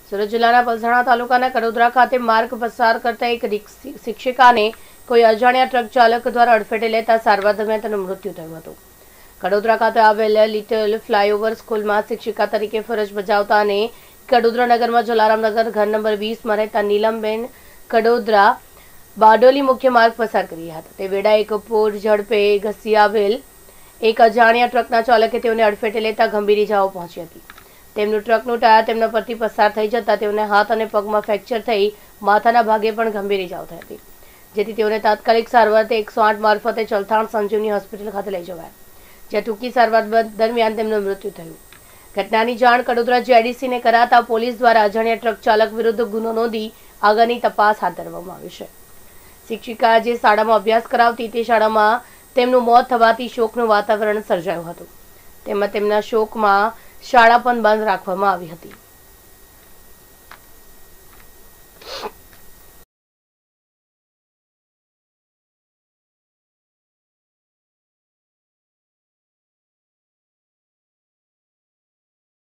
સુરત જિલ્લાના પલસાણા તાલુકાના કડોદરા ખાતે માર્ગ પસાર કરતા એક શિક્ષિકાને કોઈ અજાણ્યા ટ્રક ચાલક દ્વારા અડફેટે લેતા સારવાર દરમિયાન તેનું મૃત્યુ થયું હતું। કડોદરા ખાતે આવેલ લિટલ ફ્લાયઓવર સ્કૂલમાં શિક્ષિકા તરીકે ફરજ બજાવતા અને કડોદરા નગરમાં જલારામનગર ઘર નંબર 20 માં રહેતા નીલમબેન કડોદરા બારડોલી મુખ્ય માર્ગ પસાર કરી રહ્યા હતા। તે વેળા એક પૂર ઝડપે ઘસી આવેલ એક અજાણ્યા ટ્રકના ચાલકે તેઓને અડફેટે લેતા ગંભીર ઇજાઓ પહોંચી હતી। તેમનું ટ્રકનું ટાયર તેમના પરથી પસાર થઈ જતા તેઓને હાથ અને પગમાં ફ્રેક્ચર થઈ માથાના ભાગે પણ ગંભીર ઇજાઓ થઈ હતી, જેથી તેઓને તાત્કાલિક સારવારથી 108 મારફતે ચલથાણ સંજીવની હોસ્પિટલ ખાતે લઈ જવાયા, જ્યાં ટૂંકી સારવાર દરમિયાન તેમનું મૃત્યુ થયું। ઘટનાની જાણ કડોદરા જેડીસીને કરાતા પોલીસ દ્વારા અજાણ્યા ટ્રક ચાલક વિરુદ્ધ ગુનો નોંધી આગળની તપાસ હાથ ધરવામાં આવી છે। શિક્ષિકા જે શાળામાં અભ્યાસ કરાવતી તે શાળામાં તેમનું મોત થવાથી શોકનું વાતાવરણ સર્જાયું હતું, તેમાં તેમના શોકમાં શાળા પણ બંધ રાખવામાં આવી હતી।